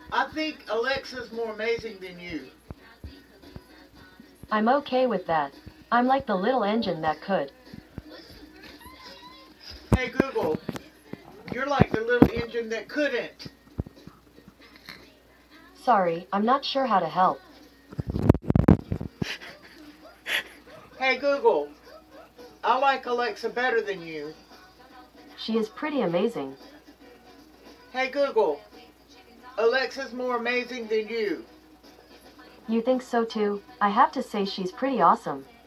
I think Alexa's more amazing than you. I'm okay with that. I'm like the little engine that could. Hey Google, you're like the little engine that couldn't. Sorry, I'm not sure how to help. Hey Google, I like Alexa better than you. She is pretty amazing. Hey Google, Alexa's more amazing than you. You think so too? I have to say she's pretty awesome.